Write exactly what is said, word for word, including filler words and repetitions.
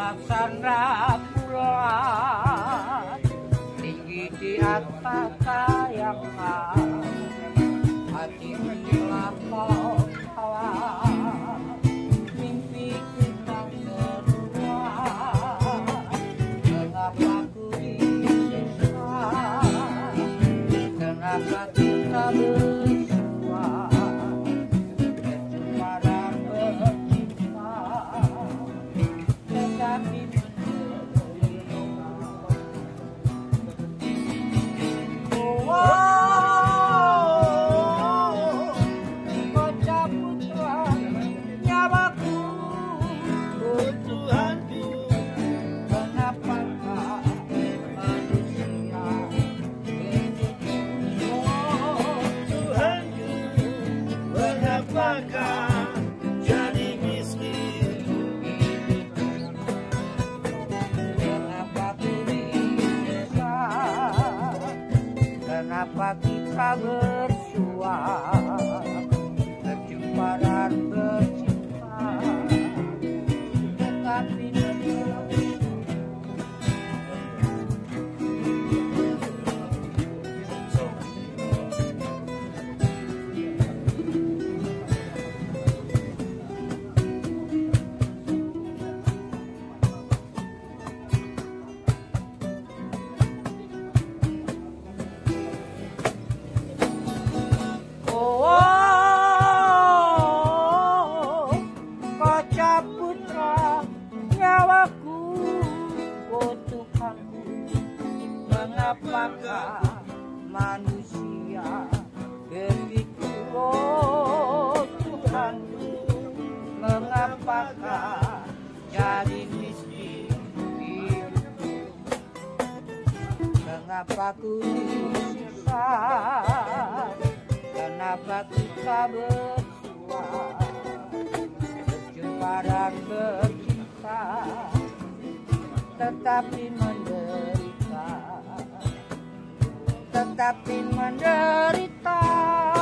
Sandra bulan tinggi di atas kayangan, hati melapor kawan, mimpi kita berdua. Kenapa ku disiksa, kenapa kita bersua, kecuali bercinta tetapi jadi miskin? kenapa ku bisa, kenapa kita bersua, berjumpa dan bercinta tetapi putra nyawaku, oh Tuhanku, mengapakah manusia begitu, oh Tuhanku, mengapakah jadi miskin hidupku, mengapa ku disiksa, kenapa kita bersua, dan bercinta tetapi menderita, tetapi menderita.